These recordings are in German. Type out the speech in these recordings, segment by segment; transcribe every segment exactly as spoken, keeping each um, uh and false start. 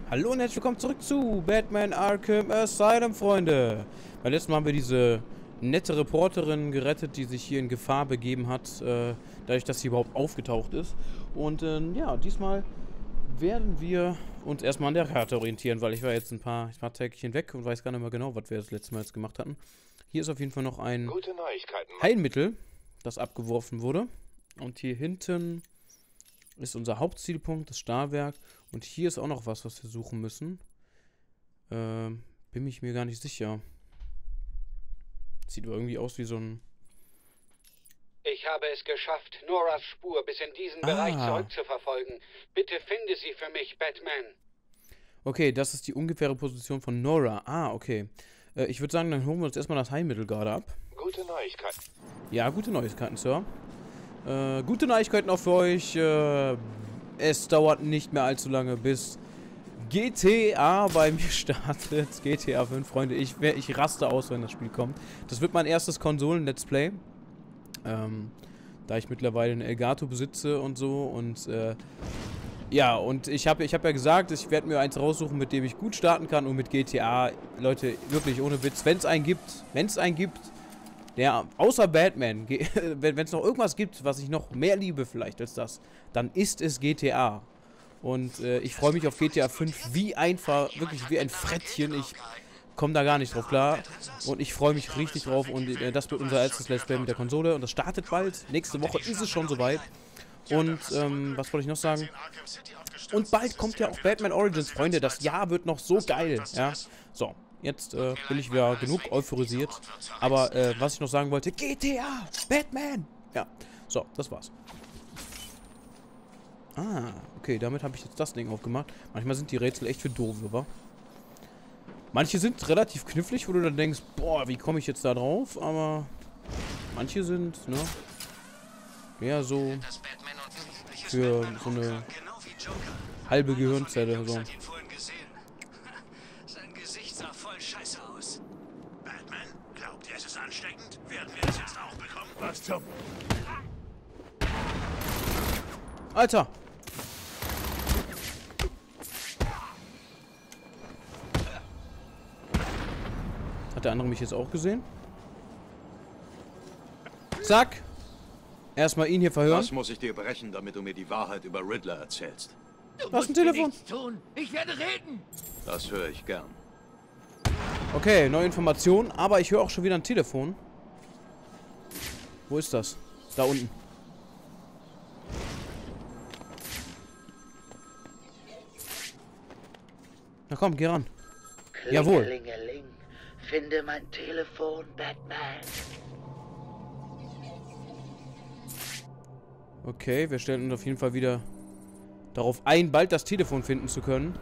Hallo und herzlich willkommen zurück zu Batman Arkham Asylum, Freunde. Beim letzten Mal haben wir diese nette Reporterin gerettet, die sich hier in Gefahr begeben hat, äh, dadurch, dass sie überhaupt aufgetaucht ist. Und äh, ja, diesmal werden wir uns erstmal an der Karte orientieren, weil ich war jetzt ein paar, ein paar Tägchen weg und weiß gar nicht mehr genau, was wir das letzte Mal jetzt gemacht hatten. Hier ist auf jeden Fall noch ein Gute Neuigkeiten, Mann. Heilmittel, das abgeworfen wurde. Und hier hinten ist unser Hauptzielpunkt, das Stahlwerk. Und hier ist auch noch was, was wir suchen müssen. Ähm, bin ich mir gar nicht sicher. Sieht aber irgendwie aus wie so ein... Ich habe es geschafft, Noras Spur bis in diesen Ah. Bereich zurückzuverfolgen. Bitte finde sie für mich, Batman. Okay, das ist die ungefähre Position von Nora. Ah, okay. Äh, ich würde sagen, dann holen wir uns erstmal das Heilmittel gerade ab. Gute Neuigkeiten. Ja, gute Neuigkeiten, Sir. Äh, gute Neuigkeiten auch für euch. Äh, es dauert nicht mehr allzu lange, bis G T A bei mir startet. G T A fünf, Freunde. Ich, ich raste aus, wenn das Spiel kommt. Das wird mein erstes Konsolen-Let's Play. Ähm, da ich mittlerweile eine Elgato besitze und so. Und, äh, ja, und ich habe ich hab ja gesagt, ich werde mir eins raussuchen, mit dem ich gut starten kann. Und mit G T A, Leute, wirklich ohne Witz, wenn es einen gibt, wenn es einen gibt, der, außer Batman, wenn es noch irgendwas gibt, was ich noch mehr liebe vielleicht als das, dann ist es G T A. Und äh, ich freue mich auf G T A fünf wie einfach, wirklich wie ein Frettchen. Ich komme da gar nicht drauf klar. Und ich freue mich richtig drauf. Und äh, das wird unser erstes Let's Play mit der Konsole. Und das startet bald. Nächste Woche ist es schon soweit. Und, ähm, was wollte ich noch sagen? Und bald kommt ja auch Batman Origins, Freunde. Das Jahr wird noch so geil, ja. So, jetzt äh, bin ich wieder genug euphorisiert. Aber, äh, was ich noch sagen wollte, G T A, Batman. Ja, so, das war's. Ah, okay, damit habe ich jetzt das Ding aufgemacht. Manchmal sind die Rätsel echt für doof, wa? Manche sind relativ knifflig, wo du dann denkst, boah, wie komme ich jetzt da drauf? Aber manche sind, ne, eher so für so eine halbe Gehirnzelle, so. Sein Gesicht sah voll scheiße aus. Batman? Glaubt ihr, es ist ansteckend? Werden wir es jetzt auch bekommen? Was zum... Alter! Hat der andere mich jetzt auch gesehen? Zack! Erstmal ihn hier verhören. Was muss ich dir brechen, damit du mir die Wahrheit über Riddler erzählst? Du Was, ein musst mir Telefon? nichts tun. Ich werde reden. Das höre ich gern. Okay, neue Informationen, aber ich höre auch schon wieder ein Telefon. Wo ist das? Da unten. Na komm, geh ran. Jawohl. Klingelingeling. Finde mein Telefon, Batman. Okay, wir stellen uns auf jeden Fall wieder darauf ein, bald das Telefon finden zu können.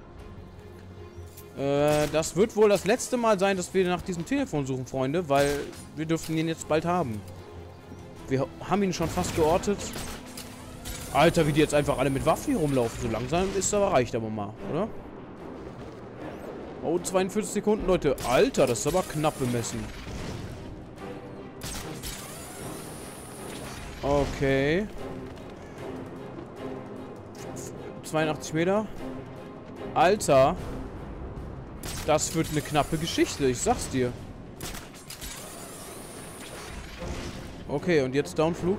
Äh, das wird wohl das letzte Mal sein, dass wir nach diesem Telefon suchen, Freunde, weil wir dürften ihn jetzt bald haben. Wir haben ihn schon fast geortet. Alter, wie die jetzt einfach alle mit Waffen hier rumlaufen. So langsam ist es aber, reicht aber mal, oder? Oh, zweiundvierzig Sekunden, Leute. Alter, das ist aber knapp bemessen. Okay. zweiundachtzig Meter. Alter. Das wird eine knappe Geschichte, ich sag's dir. Okay, und jetzt Downflug.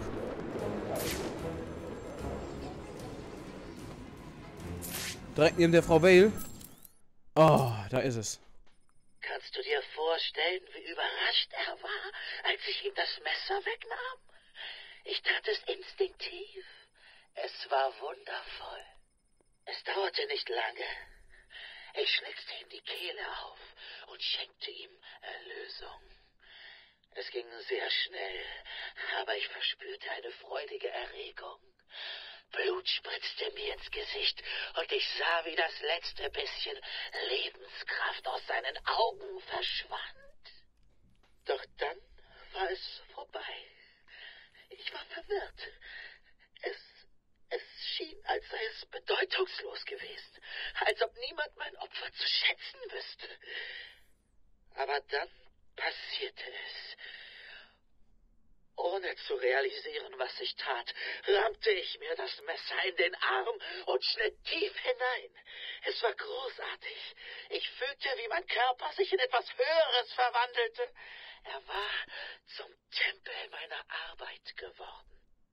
Direkt neben der Frau Vale. Oh, da ist es. Kannst du dir vorstellen, wie überrascht er war, als ich ihm das Messer wegnahm? Ich tat es instinktiv. Es war wundervoll. Es dauerte nicht lange. Ich schlitzte ihm die Kehle auf und schenkte ihm Erlösung. Es ging sehr schnell, aber ich verspürte eine freudige Erregung. Blut spritzte mir ins Gesicht und ich sah, wie das letzte bisschen Lebenskraft aus seinen Augen verschwand. Doch dann war es vorbei. Ich war verwirrt. Es, es schien, als sei es bedeutungslos gewesen, als ob niemand mein Opfer zu schätzen wüsste. Aber dann passierte es. Ohne zu realisieren, was ich tat, rammte ich mir das Messer in den Arm und schnitt tief hinein. Es war großartig. Ich fühlte, wie mein Körper sich in etwas Höheres verwandelte. Er war zum Tempel meiner Arbeit geworden.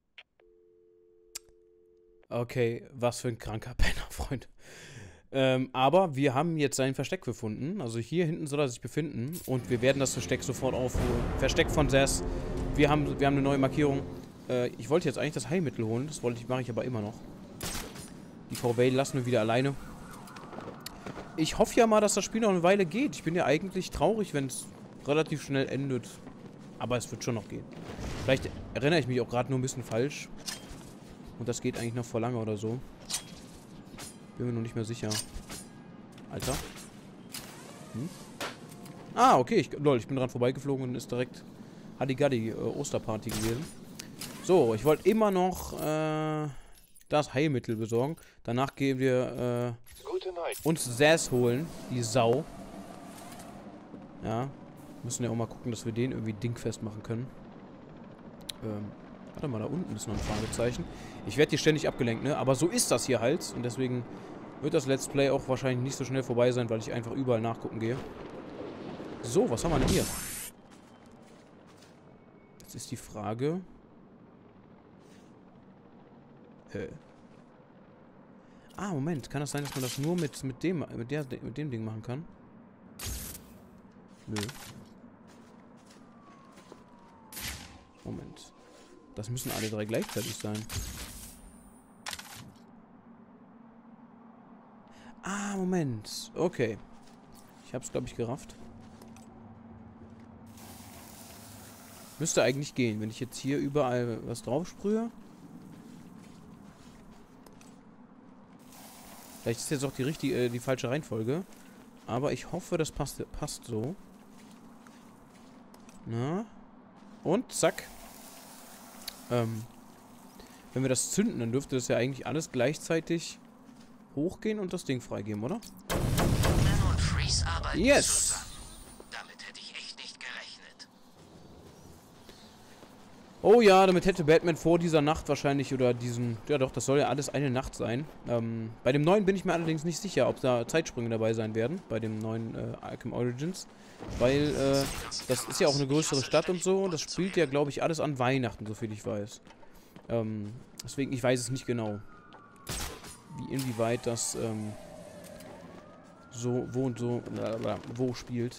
Okay, was für ein kranker Penner, Freund. Ähm, aber wir haben jetzt sein Versteck gefunden. Also hier hinten soll er sich befinden. Und wir werden das Versteck sofort aufholen. Versteck von Zess. Wir haben, wir haben eine neue Markierung. Äh, ich wollte jetzt eigentlich das Heilmittel holen. Das wollte ich, mache ich aber immer noch. Die Frau Vale lassen wir wieder alleine. Ich hoffe ja mal, dass das Spiel noch eine Weile geht. Ich bin ja eigentlich traurig, wenn es relativ schnell endet. Aber es wird schon noch gehen. Vielleicht erinnere ich mich auch gerade nur ein bisschen falsch. Und das geht eigentlich noch vor lange oder so. Bin mir noch nicht mehr sicher. Alter. Hm? Ah, okay. Ich, lol, ich bin dran vorbeigeflogen und ist direkt Haddi-Gaddi äh, Osterparty gewesen. So, ich wollte immer noch äh, das Heilmittel besorgen. Danach gehen wir äh, Gute Nacht. uns Zess holen. Die Sau. Ja. Müssen ja auch mal gucken, dass wir den irgendwie dingfest machen können. Ähm, warte mal, da unten ist noch ein Fragezeichen. Ich werde hier ständig abgelenkt, ne? Aber so ist das hier halt. Und deswegen wird das Let's Play auch wahrscheinlich nicht so schnell vorbei sein, weil ich einfach überall nachgucken gehe. So, was haben wir denn hier? Jetzt ist die Frage... Hä? Ah, Moment. Kann das sein, dass man das nur mit, mit, dem, mit, der, mit dem Ding machen kann? Nö. Moment. Das müssen alle drei gleichzeitig sein. Ah, Moment. Okay. Ich hab's, glaube ich, gerafft. Müsste eigentlich gehen, wenn ich jetzt hier überall was drauf sprühe. Vielleicht ist jetzt auch die richtige, äh, die falsche Reihenfolge. Aber ich hoffe, das passt, passt so. Na. Und zack. Ähm, wenn wir das zünden, dann dürfte das ja eigentlich alles gleichzeitig hochgehen und das Ding freigeben, oder? Batman und Freeze arbeiten Yes! zusammen. Damit hätte ich echt nicht gerechnet. Oh ja, damit hätte Batman vor dieser Nacht wahrscheinlich, oder diesen, ja doch, das soll ja alles eine Nacht sein. Ähm, bei dem neuen bin ich mir allerdings nicht sicher, ob da Zeitsprünge dabei sein werden, bei dem neuen äh, Arkham Origins. Weil, äh, das ist ja auch eine größere Stadt und so, und das spielt ja, glaube ich, alles an Weihnachten, soviel ich weiß. Ähm, deswegen, ich weiß es nicht genau. Wie, inwieweit das, ähm, so, wo und so, äh, wo spielt.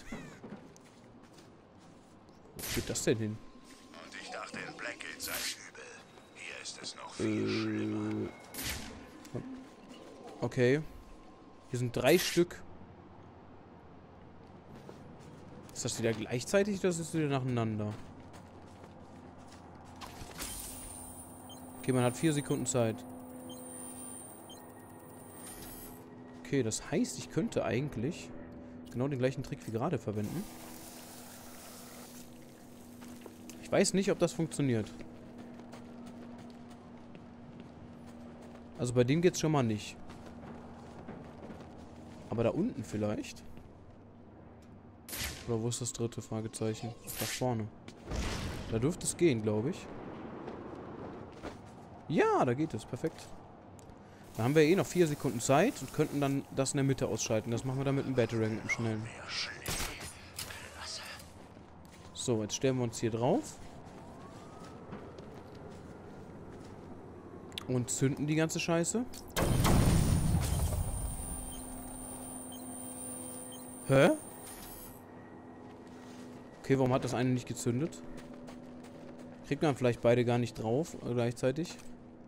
Wo steht das denn hin? Und ich dachte, in Blackgate sei übel. Hier ist es noch viel schlimmer. Äh, okay. Hier sind drei Stück. Ist das wieder gleichzeitig oder ist das wieder nacheinander? Okay, man hat vier Sekunden Zeit. Okay, das heißt, ich könnte eigentlich genau den gleichen Trick wie gerade verwenden. Ich weiß nicht, ob das funktioniert. Also bei dem geht's schon mal nicht. Aber da unten vielleicht? Oder wo ist das dritte Fragezeichen? Da vorne. Da dürfte es gehen, glaube ich. Ja, da geht es. Perfekt. Da haben wir eh noch vier Sekunden Zeit und könnten dann das in der Mitte ausschalten. Das machen wir dann mit dem Batarang, mit dem schnellen. So, jetzt stellen wir uns hier drauf. Und zünden die ganze Scheiße. Hä? Okay, warum hat das eine nicht gezündet? Kriegt man vielleicht beide gar nicht drauf äh, gleichzeitig?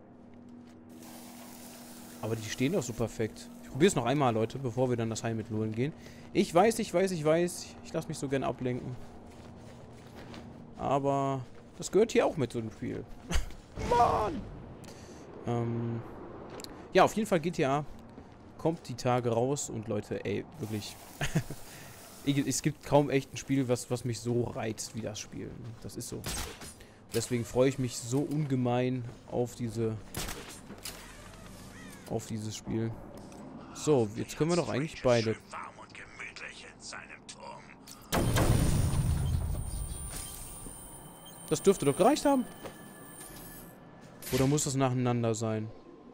Aber die stehen doch so perfekt. Ich probiere es noch einmal, Leute, bevor wir dann das Heilmittel holen gehen. Ich weiß, ich weiß, ich weiß. Ich lasse mich so gern ablenken. Aber das gehört hier auch mit so einem Spiel. Mann! Ähm, ja, auf jeden Fall G T A kommt die Tage raus. Und Leute, ey, wirklich... Es gibt kaum echt ein Spiel, was, was mich so reizt wie das Spiel. Das ist so. Deswegen freue ich mich so ungemein auf diese... auf dieses Spiel. So, jetzt können wir doch eigentlich beide... Warm und gemütlich in seinem Turm. Das dürfte doch gereicht haben. Oder muss das nacheinander sein?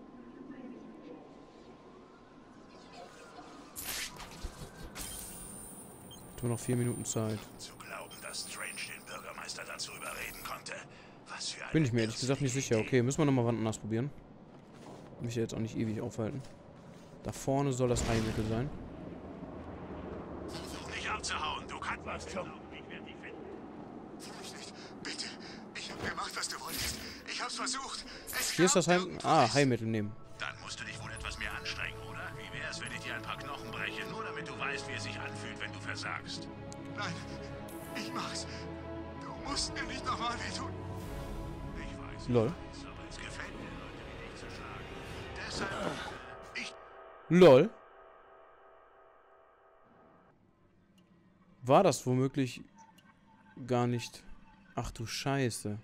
Nur noch vier Minuten Zeit. Zu glauben, dass Strange den Bürgermeister dazu überreden konnte. Was für eine Bin ich mir ehrlich gesagt nicht sicher. Idee. Okay, müssen wir nochmal wann anders probieren. Mich jetzt auch nicht ewig aufhalten. Da vorne soll das Heilmittel sein. Nicht abzuhauen, du kannst was tun. Ich werde dich finden. Nicht. Bitte. Ich habe gemacht, was du wolltest. Ich hab's versucht. Es Hier ist das Heilmittel. Ah, Heilmittel nehmen. Dann musst du dich wohl etwas mehr anstrengen, oder? Wie wär's, wenn ich dir ein paar Knochen breche, nur damit du weißt, wie es sich anfühlt, wenn du versagst? Nein, ich mach's. Du musst mir nicht nochmal wehtun. Ich weiß, Lol. ich weiß, aber es gefällt mir, Leute wie dich zu schlagen. Deshalb, ich... Lol. War das womöglich gar nicht... Ach du Scheiße.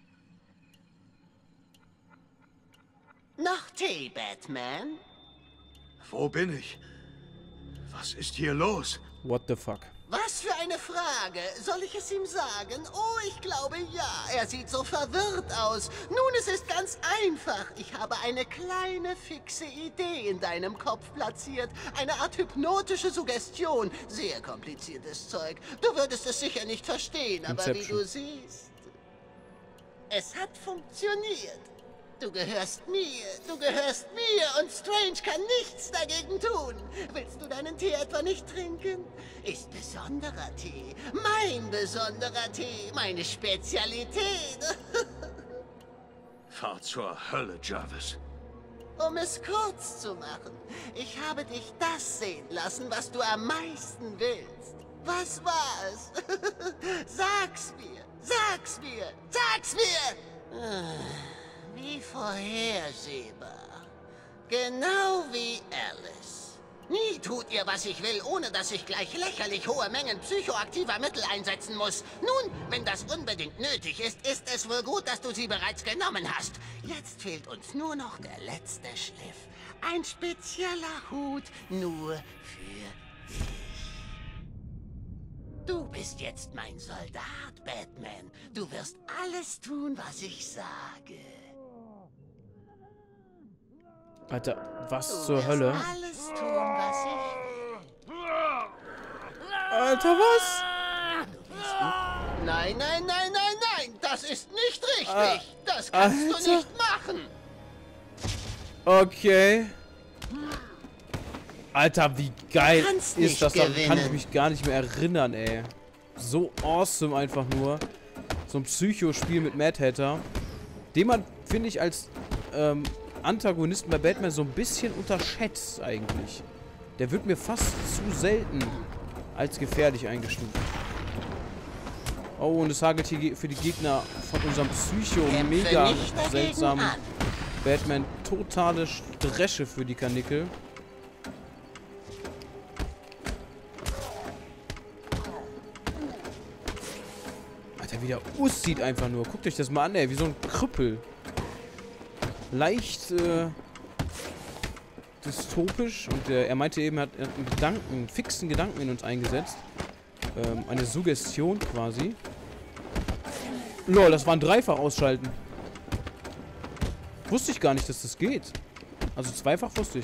Noch Tee, Batman? Wo bin ich? Was ist hier los? What the fuck? Was für eine Frage. Soll ich es ihm sagen? Oh, ich glaube ja. Er sieht so verwirrt aus. Nun, es ist ganz einfach. Ich habe eine kleine, fixe Idee in deinem Kopf platziert. Eine Art hypnotische Suggestion. Sehr kompliziertes Zeug. Du würdest es sicher nicht verstehen, aber wie Inception. du siehst... Es hat funktioniert. Du gehörst mir, du gehörst mir und Strange kann nichts dagegen tun. Willst du deinen Tee etwa nicht trinken? Ist besonderer Tee, mein besonderer Tee, meine Spezialität. Fahr zur Hölle, Jarvis. Um es kurz zu machen, ich habe dich das sehen lassen, was du am meisten willst. Was war's? Sag's mir, sag's mir, sag's mir! Wie vorhersehbar. Genau wie Alice. Nie tut ihr, was ich will, ohne dass ich gleich lächerlich hohe Mengen psychoaktiver Mittel einsetzen muss. Nun, wenn das unbedingt nötig ist, ist es wohl gut, dass du sie bereits genommen hast. Jetzt fehlt uns nur noch der letzte Schliff. Ein spezieller Hut nur für dich. Du bist jetzt mein Soldat, Batman. Du wirst alles tun, was ich sage. Alter, was Du zur wirst Hölle? alles tun, was ich will. Alter, was? Nein, nein, nein, nein, nein. Das ist nicht richtig. Ah, Das kannst Alter. du nicht machen. Okay. Alter, wie geil kannst ist nicht das? Da kann ich gewinnen. mich gar nicht mehr erinnern, ey. So awesome einfach nur. So ein Psychospiel mit Mad Hatter. Den man, finde ich, als ähm, Antagonisten bei Batman so ein bisschen unterschätzt eigentlich. Der wird mir fast zu selten als gefährlich eingestuft. Oh, und es hagelt hier für die Gegner von unserem Psycho Kämpfe mega nicht dagegen seltsamen an. Batman totale Dresche für die Karnickel. Alter, wie der aussieht einfach nur. Guckt euch das mal an, ey. Wie so ein Krüppel. Leicht äh, dystopisch. Und äh, er meinte eben, er hat einen Gedanken, einen fixen Gedanken in uns eingesetzt. Ähm, eine Suggestion quasi. Lol, das war ein Dreifach ausschalten. Wusste ich gar nicht, dass das geht. Also zweifach wusste ich.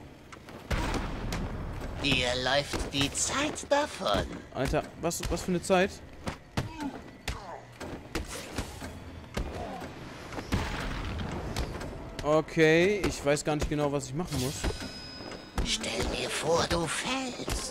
Dir läuft die Zeit davon. Alter, was, was für eine Zeit? Okay, ich weiß gar nicht genau, was ich machen muss. Stell dir vor, du fällst.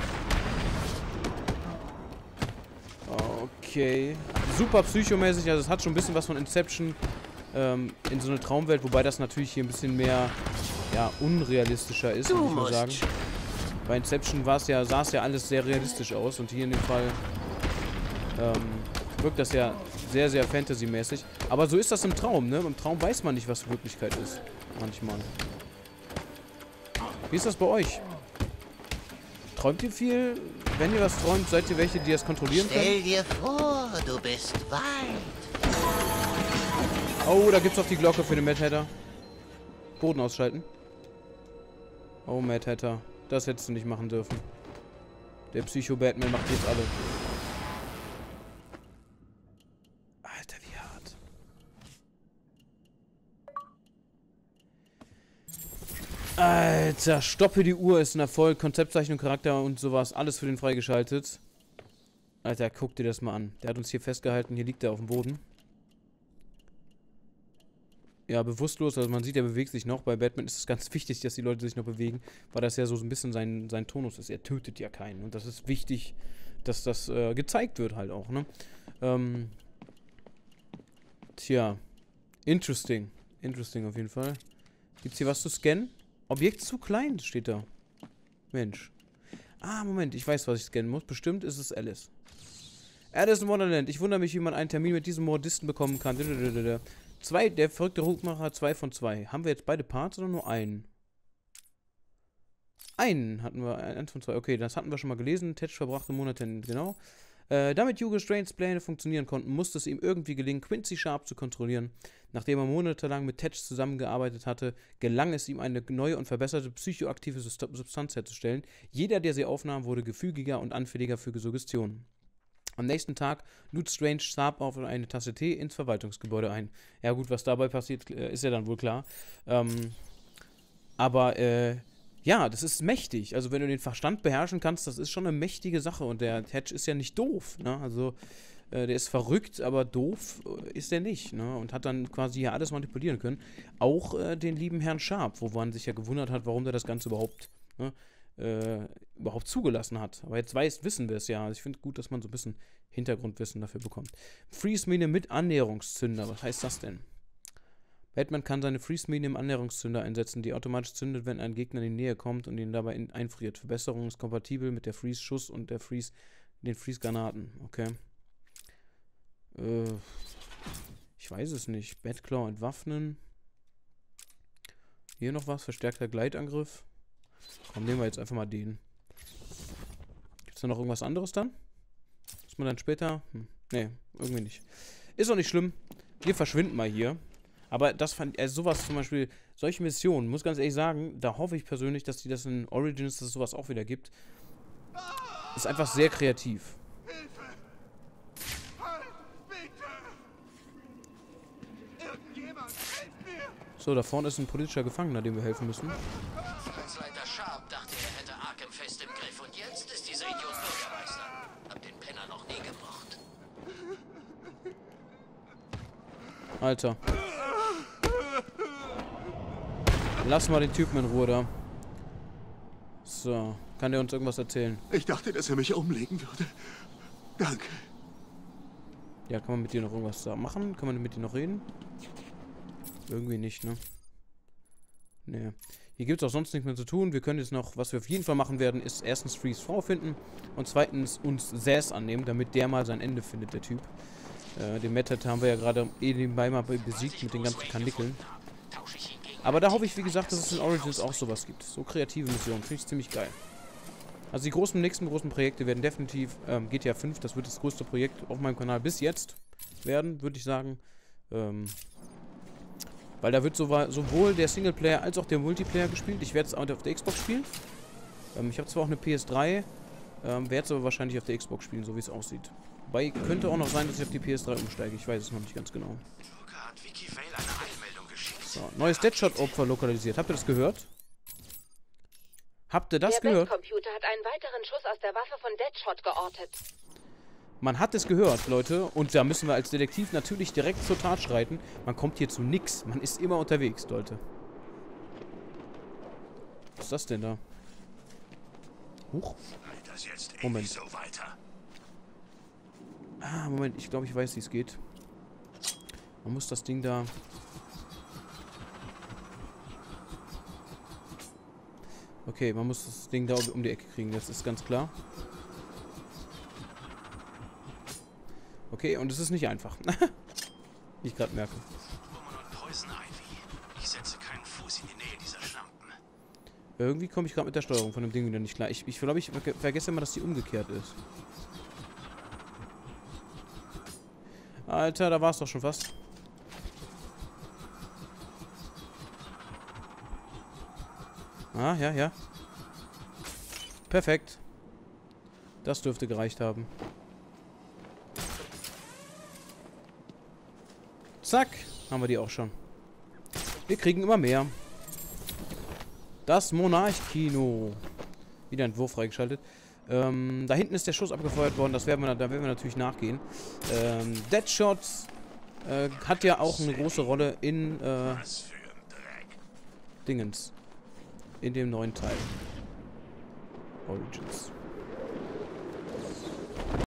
Okay. Super psychomäßig, also es hat schon ein bisschen was von Inception ähm, in so eine Traumwelt, wobei das natürlich hier ein bisschen mehr, ja, unrealistischer ist, Du würde ich mal musst sagen. Bei Inception war es ja, sah es ja alles sehr realistisch aus und hier in dem Fall ähm, wirkt das ja sehr, sehr Fantasy-mäßig. Aber so ist das im Traum, ne? Im Traum weiß man nicht, was Wirklichkeit ist. Manchmal. Wie ist das bei euch? Träumt ihr viel? Wenn ihr was träumt, seid ihr welche, die das kontrollieren können? Stell dir vor, du bist weit. Oh, da gibt's auch die Glocke für den Mad Hatter. Boden ausschalten. Oh, Mad Hatter. Das hättest du nicht machen dürfen. Der Psycho-Batman macht jetzt alle. Alter, stoppe die Uhr ist ein Erfolg. Konzeptzeichnung, Charakter und sowas. Alles für den freigeschaltet. Alter, guck dir das mal an. Der hat uns hier festgehalten. Hier liegt er auf dem Boden. Ja, bewusstlos. Also man sieht, er bewegt sich noch. Bei Batman ist es ganz wichtig, dass die Leute sich noch bewegen. Weil das ja so ein bisschen sein, sein Tonus ist. Er tötet ja keinen. Und das ist wichtig, dass das äh, gezeigt wird halt auch, ne? Ähm... Tja. Interesting. Interesting auf jeden Fall. Gibt's hier was zu scannen? Objekt zu klein steht da. Mensch. Ah, Moment. Ich weiß, was ich scannen muss. Bestimmt ist es Alice. Alice in Wonderland. Ich wundere mich, wie man einen Termin mit diesem Mordisten bekommen kann. Zwei, der verrückte Hutmacher, zwei von zwei. Haben wir jetzt beide Parts oder nur einen? Einen hatten wir. Eins von zwei. Okay, das hatten wir schon mal gelesen. Tetch verbrachte Monate, genau. Äh, damit Hugo Stranges Pläne funktionieren konnten, musste es ihm irgendwie gelingen, Quincy Sharp zu kontrollieren. Nachdem er monatelang mit Tetch zusammengearbeitet hatte, gelang es ihm, eine neue und verbesserte psychoaktive Substanz herzustellen. Jeder, der sie aufnahm, wurde gefügiger und anfälliger für Suggestionen. Am nächsten Tag lud Strange Sharp auf eine Tasse Tee ins Verwaltungsgebäude ein. Ja gut, was dabei passiert, ist ja dann wohl klar. Ähm, aber, äh, ja, das ist mächtig. Also wenn du den Verstand beherrschen kannst, das ist schon eine mächtige Sache. Und der Tetch ist ja nicht doof, ne? Also, äh, der ist verrückt, aber doof äh, ist er nicht, ne? Und hat dann quasi hier alles manipulieren können. Auch äh, den lieben Herrn Sharp, wo man sich ja gewundert hat, warum der das Ganze überhaupt, ne, äh, überhaupt zugelassen hat. Aber jetzt weiß, wissen wir es ja. Also ich finde gut, dass man so ein bisschen Hintergrundwissen dafür bekommt. Freeze-Mine mit Annäherungszünder. Was heißt das denn? Batman kann seine Freeze-Mine im Annäherungszünder einsetzen, die automatisch zündet, wenn ein Gegner in die Nähe kommt und ihn dabei in einfriert. Verbesserung ist kompatibel mit der Freeze-Schuss und der Freeze, den Freeze-Granaten. Okay. Äh, ich weiß es nicht. Batclaw entwaffnen. Hier noch was. Verstärkter Gleitangriff. Komm, nehmen wir jetzt einfach mal den. Gibt es da noch irgendwas anderes dann? Muss man dann später... Hm. Nee, irgendwie nicht. Ist auch nicht schlimm. Wir verschwinden mal hier. Aber das fand ich, also sowas zum Beispiel, solche Missionen, muss ganz ehrlich sagen, da hoffe ich persönlich, dass die das in Origins, dass es sowas auch wieder gibt. Ist einfach sehr kreativ. Hilfe! Halt, bitte! Irgendjemand, helft mir! So, da vorne ist ein politischer Gefangener, dem wir helfen müssen. Leiter Sharp dachte, er hätte Arkham fest im Griff und jetzt ist dieser Idiot Bürgermeister. Hab den Penner noch nie gemocht. Alter. Lass mal den Typen in Ruhe da. So, kann der uns irgendwas erzählen? Ich dachte, dass er mich umlegen würde. Danke. Ja, kann man mit dir noch irgendwas da machen? Kann man mit dir noch reden? Irgendwie nicht, ne? Nee. Hier gibt es auch sonst nichts mehr zu tun. Wir können jetzt noch, was wir auf jeden Fall machen werden, ist erstens Freeze Frau finden und zweitens uns Zsasz annehmen, damit der mal sein Ende findet, der Typ. Äh, den Method haben wir ja gerade eh nebenbei mal besiegt mit den ganzen Kanickeln. Aber da hoffe ich, wie gesagt, dass es in Origins auch sowas gibt. So kreative Missionen. Finde ich ziemlich geil. Also die großen, nächsten großen Projekte werden definitiv ähm, G T A fünf, das wird das größte Projekt auf meinem Kanal bis jetzt werden, würde ich sagen. Ähm, weil da wird so, sowohl der Singleplayer als auch der Multiplayer gespielt. Ich werde es auch auf der Xbox spielen. Ähm, ich habe zwar auch eine P S drei, ähm, werde es aber wahrscheinlich auf der Xbox spielen, so wie es aussieht. Wobei, könnte auch noch sein, dass ich auf die P S drei umsteige. Ich weiß es noch nicht ganz genau. So, neues Deadshot-Opfer lokalisiert. Habt ihr das gehört? Habt ihr das der gehört? Der Computer hat einen weiteren Schuss aus der Waffe von Deadshot geortet. Man hat es gehört, Leute. Und da müssen wir als Detektiv natürlich direkt zur Tat schreiten. Man kommt hier zu nix. Man ist immer unterwegs, Leute. Was ist das denn da? Huch. Moment. Ah, Moment. Ich glaube, ich weiß, wie es geht. Man muss das Ding da... Okay, man muss das Ding da um die Ecke kriegen, das ist ganz klar. Okay, und es ist nicht einfach. Wie ich gerade merke. Irgendwie komme ich gerade mit der Steuerung von dem Ding wieder nicht klar. Ich, ich glaube, ich ver vergesse immer, dass die umgekehrt ist. Alter, da war es doch schon fast. Ah, ja, ja. Perfekt. Das dürfte gereicht haben. Zack. Haben wir die auch schon. Wir kriegen immer mehr. Das Monarch-Kino. Wieder Entwurf freigeschaltet. Ähm, da hinten ist der Schuss abgefeuert worden. Das werden wir, da werden wir natürlich nachgehen. Ähm, Deadshot äh, hat ja auch eine große Rolle in äh, Dingens. In dem neuen Teil. Origins.